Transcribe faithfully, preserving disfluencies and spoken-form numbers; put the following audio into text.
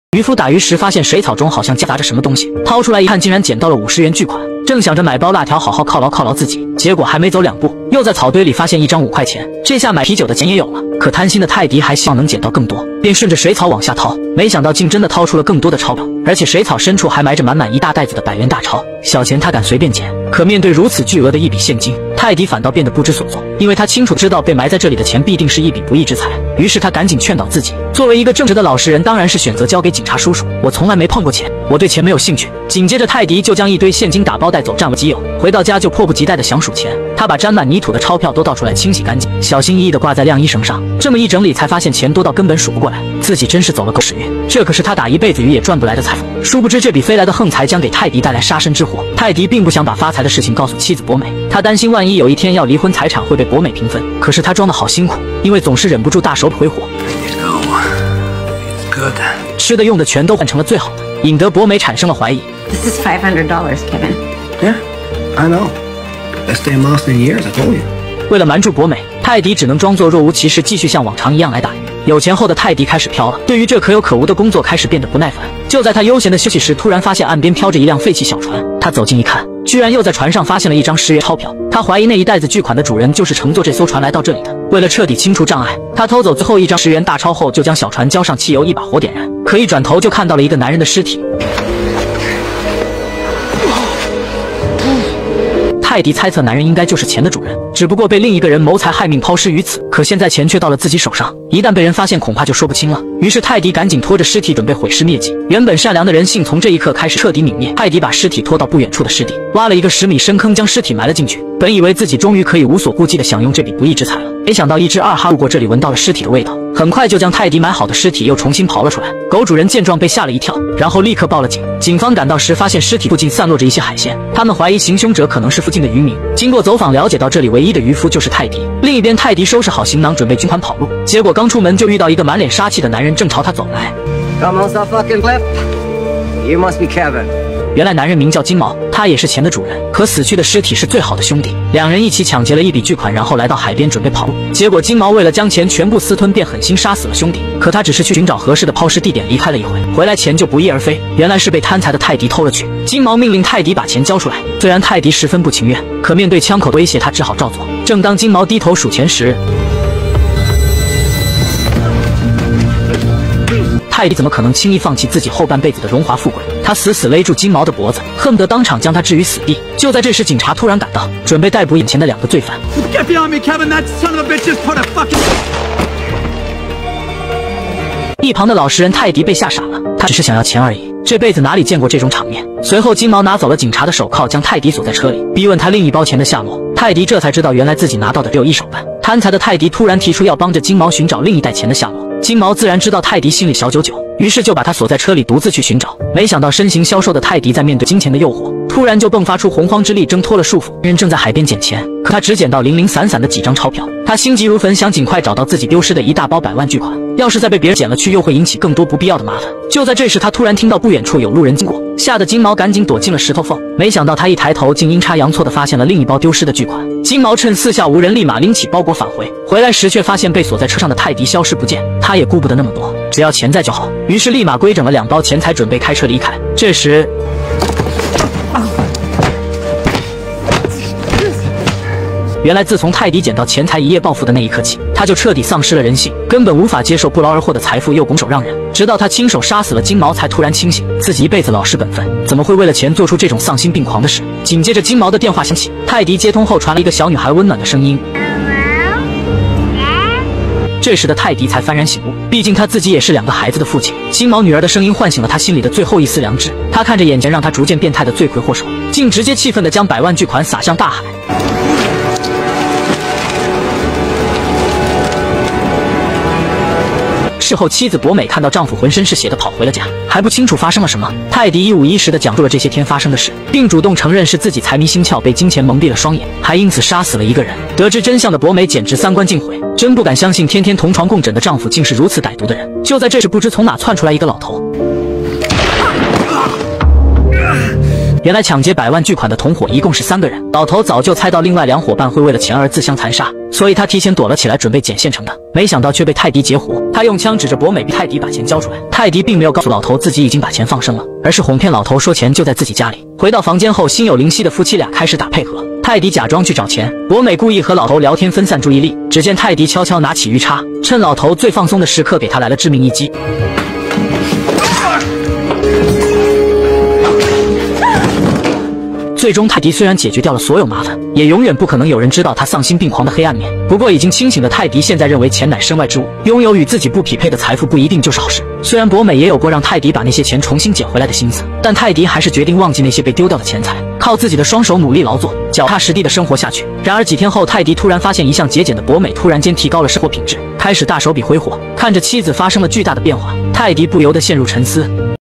渔夫打鱼时发现水草中好像夹杂着什么东西，掏出来一看，竟然捡到了五十元巨款。正想着买包辣条好好犒劳犒劳自己，结果还没走两步，又在草堆里发现一张五块钱。这下买啤酒的钱也有了。可贪心的泰迪还希望能捡到更多，便顺着水草往下掏，没想到竟真的掏出了更多的钞票，而且水草深处还埋着满满一大袋子的百元大钞。小钱他敢随便捡，可面对如此巨额的一笔现金，泰迪反倒变得不知所措，因为他清楚知道被埋在这里的钱必定是一笔不义之财。于是他赶紧劝导自己，作为一个正直的老实人，当然是选择交给警察叔叔。我从来没碰过钱，我对钱没有兴趣。紧接着泰迪就将一堆现金打包带走，占为己有。回到家就迫不及待地想数钱，他把沾满泥土的钞票都倒出来清洗干净，小心翼翼地挂在晾衣绳上。这么一整理，才发现钱多到根本数不过来，自己真是走了狗屎运。这可是他打一辈子鱼也赚不来的财富。殊不知这笔飞来的横财将给泰迪带来杀身之祸。泰迪并不想把发财的事情告诉妻子博美，他担心万一有一天要离婚，财产会被博美平分。可是他装得好辛苦，因为总是忍不住大手挥火，吃的用的全都换成了最好的，引得博美产生了怀疑。 This is five hundred dollars, Kevin. Yeah, I know. Best day in Boston in years, I told you. 为了瞒住博美，泰迪只能装作若无其事，继续像往常一样来打鱼。有钱后的泰迪开始飘了，对于这可有可无的工作开始变得不耐烦。就在他悠闲的休息时，突然发现岸边飘着一辆废弃小船。他走近一看，居然又在船上发现了一张十元钞票。他怀疑那一袋子巨款的主人就是乘坐这艘船来到这里的。为了彻底清除障碍，他偷走最后一张十元大钞后，就将小船浇上汽油，一把火点燃。可一转头就看到了一个男人的尸体。泰迪猜测男人应该就是钱的主人，只不过被另一个人谋财害命抛尸于此。可现在钱却到了自己手上，一旦被人发现，恐怕就说不清了。于是泰迪赶紧拖着尸体准备毁尸灭迹。原本善良的人性从这一刻开始彻底泯灭。泰迪把尸体拖到不远处的湿地，挖了一个十米深坑，将尸体埋了进去。本以为自己终于可以无所顾忌地享用这笔不义之财了，没想到一只二哈路过这里，闻到了尸体的味道，很快就将泰迪埋好的尸体又重新刨了出来。狗主人见状被吓了一跳，然后立刻报了警。警方赶到时，发现尸体附近散落着一些海鲜，他们怀疑行凶者可能是附近的渔民。经过走访了解到，这里唯一的渔夫就是泰迪。另一边，泰迪收拾好行囊，准备军团跑路，结果刚出门就遇到一个满脸杀气的男人正朝他走来。 Almost a fucking cliff. You must be Kevin. 原来男人名叫金毛，他也是钱的主人，可死去的尸体是最好的兄弟。两人一起抢劫了一笔巨款，然后来到海边准备跑路。结果金毛为了将钱全部私吞，便狠心杀死了兄弟。可他只是去寻找合适的抛尸地点，离开了一回，回来钱就不翼而飞，原来是被贪财的泰迪偷了去。金毛命令泰迪把钱交出来，虽然泰迪十分不情愿，可面对枪口的威胁，他只好照做。正当金毛低头数钱时，泰迪怎么可能轻易放弃自己后半辈子的荣华富贵？他死死勒住金毛的脖子，恨不得当场将他置于死地。就在这时，警察突然赶到，准备逮捕眼前的两个罪犯。 Get behind me, Kevin! That son of a bitch just put a fucking... 一旁的老实人泰迪被吓傻了，他只是想要钱而已，这辈子哪里见过这种场面。随后金毛拿走了警察的手铐，将泰迪锁在车里，逼问他另一包钱的下落。泰迪这才知道，原来自己拿到的只有一手办。贪财的泰迪突然提出要帮着金毛寻找另一袋钱的下落。金毛自然知道泰迪心里小九九，于是就把他锁在车里，独自去寻找。没想到身形消瘦的泰迪在面对金钱的诱惑，突然就迸发出洪荒之力，挣脱了束缚。人正在海边捡钱，可他只捡到零零散散的几张钞票。他心急如焚，想尽快找到自己丢失的一大包百万巨款。要是再被别人捡了去，又会引起更多不必要的麻烦。就在这时，他突然听到不远处有路人经过，吓得金毛赶紧躲进了石头缝。没想到他一抬头，竟阴差阳错地发现了另一包丢失的巨款。金毛趁四下无人，立马拎起包裹返回。回来时却发现被锁在车上的泰迪消失不见。他也顾不得那么多，只要钱在就好。于是立马规整了两包钱财，准备开车离开。这时，原来自从泰迪捡到钱财一夜暴富的那一刻起，他就彻底丧失了人性，根本无法接受不劳而获的财富，又拱手让人。直到他亲手杀死了金毛，才突然清醒，自己一辈子老实本分，怎么会为了钱做出这种丧心病狂的事？紧接着金毛的电话响起，泰迪接通后传了一个小女孩温暖的声音。这时的泰迪才幡然醒悟，毕竟他自己也是两个孩子的父亲。金毛女儿的声音唤醒了他心里的最后一丝良知。他看着眼前让他逐渐变态的罪魁祸首，竟直接气愤地将百万巨款撒向大海。事后，妻子博美看到丈夫浑身是血的跑回了家，还不清楚发生了什么。泰迪一五一十地讲述了这些天发生的事，并主动承认是自己财迷心窍，被金钱蒙蔽了双眼，还因此杀死了一个人。得知真相的博美简直三观尽毁，真不敢相信天天同床共枕的丈夫竟是如此歹毒的人。就在这时，不知从哪窜出来一个老头。原原来抢劫百万巨款的同伙一共是三个人，老头早就猜到另外两伙伴会为了钱而自相残杀，所以他提前躲了起来，准备捡现成的。没想到却被泰迪截胡，他用枪指着博美，逼泰迪把钱交出来。泰迪并没有告诉老头自己已经把钱放生了，而是哄骗老头说钱就在自己家里。回到房间后，心有灵犀的夫妻俩开始打配合。泰迪假装去找钱，博美故意和老头聊天分散注意力。只见泰迪悄悄拿起鱼叉，趁老头最放松的时刻给他来了致命一击。最终，泰迪虽然解决掉了所有麻烦，也永远不可能有人知道他丧心病狂的黑暗面。不过，已经清醒的泰迪现在认为钱乃身外之物，拥有与自己不匹配的财富不一定就是好事。虽然博美也有过让泰迪把那些钱重新捡回来的心思，但泰迪还是决定忘记那些被丢掉的钱财，靠自己的双手努力劳作，脚踏实地的生活下去。然而几天后，泰迪突然发现一向节俭的博美突然间提高了生活品质，开始大手笔挥霍。看着妻子发生了巨大的变化，泰迪不由得陷入沉思。